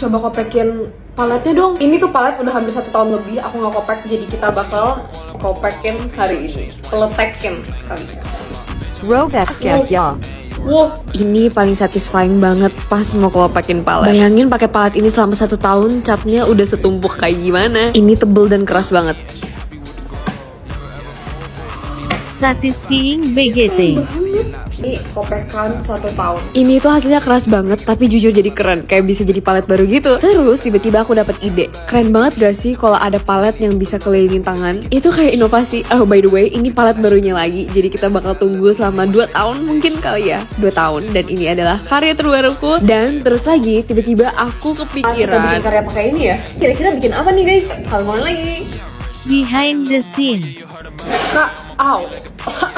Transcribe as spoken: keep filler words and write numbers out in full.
coba kopekin paletnya dong. Ini tuh palet udah hampir satu tahun lebih aku nggak kopek, jadi kita bakal kopekin hari ini, peletekin kali. Robek ya. Wah, ini paling satisfying banget pas mau kopekin palet. Bayangin pakai palet ini selama satu tahun, catnya udah setumpuk kayak gimana. Ini tebel dan keras banget. Satisfying B G T. Ini kopekan satu tahun. Ini tuh hasilnya keras banget, tapi jujur jadi keren. Kayak bisa jadi palet baru gitu. Terus tiba-tiba aku dapat ide. Keren banget gak sih kalau ada palet yang bisa kelilingin tangan? Itu kayak inovasi. Oh by the way, ini palet barunya lagi. Jadi kita bakal tunggu selama dua tahun mungkin kali ya. dua tahun. Dan ini adalah karya terbaruku. Dan terus lagi, tiba-tiba aku kepikiran. Ah, kita bikin karya pakai ini ya? Kira-kira bikin apa nih guys? Kalau mau lagi? Behind the scene. Kak, ow.